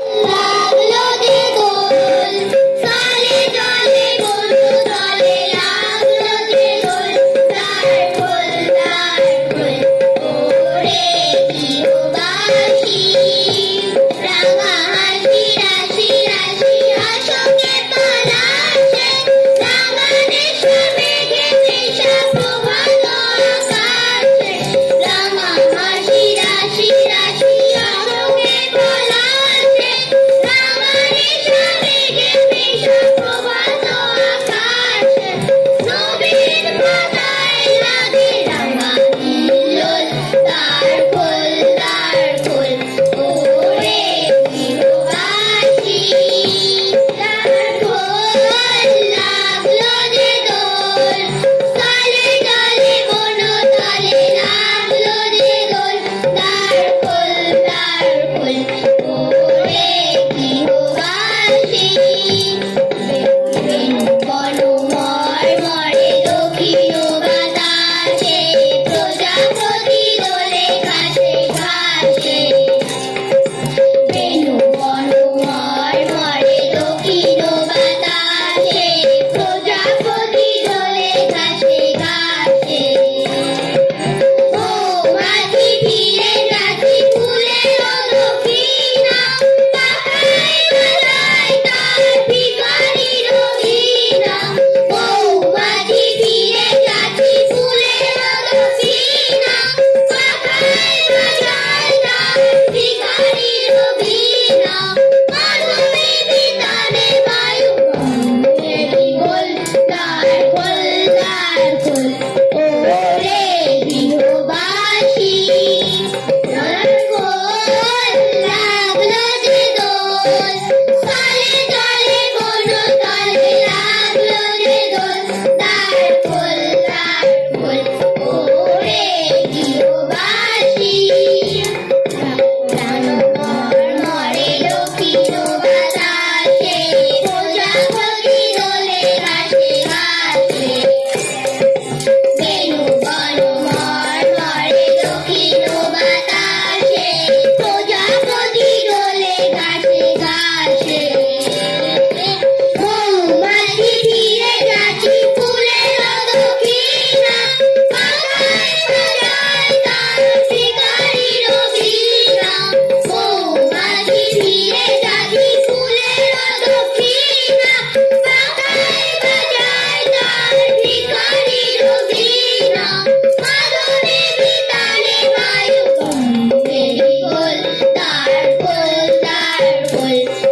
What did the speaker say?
লাগলো যে দোল সালে জলে গরু দলে লাগলো যে দোল তার ফুল ওরে গৃহবাসী রাঙা হাসি রাশি রাশি অশোকে পলাশে রাঙা নেশা মেঘে নেশা প্রভাত আকাশে রাঙা হাসি রাশি রাশি অশোকে পলাশে রাঙা নেশা মেঘে নেশা প্রভাত আকাশে নবীন পাতায় লাগে রাঙা হিল্লোল তার ফুল ওরে গৃহবাসী তার ফুল লাগলো যে দোল সালে জলে বনতলে লাগলো যে দোল তার ফুল ওরে গৃহবাসী বনময় মরে দক্ষিণ বাতাসে প্রজাপতি দোলে ঘাসে ঘাসে বেনু বনময় মরে দক্ষিণ বাতাসে প্রজাপতি দোলে ঘাসে ঘাসে মৌমাছি ফিরে যাচ্ছি ফুলের দক্ষিণা পাখায় বাজায় তার ভিখারির ঘৃণা মৌমাছি ফিরে যাচ্ছি ফুলের দক্ষিণা পাখায় বাজায় তার ভিখারির ঘৃণা মাধবী বিতানে বায়ু গঙ্গেরি গোল তার ফুল ওরে গৃহবাসী তার ফুল লাগলো যে দোল সালে জলে বনতলে লাগলো যে দোল তার ফুল ওরে গৃহবাসী প্রাণময় মরে দক্ষিণ বাতাসে প্রজাপতি দোলে ঘাসে ঘাসে বেনু বনময় মরে দক্ষিণ বাতাসে প্রজাপতি দোলে ঘাসে ঘাসে মৌমাছি ফিরে যাচ্ছি ফুলের দক্ষিণা পাখায় বাজায় তার ভিখারির ঘৃণা মৌমাছি ফিরে যাচ্ছি ফুলের দক্ষিণা পাখায় বাজায় তার ভিখারির ঘৃণা মাধবী বিতানে বায়ু গঙ্গেরি গোল তার ফুল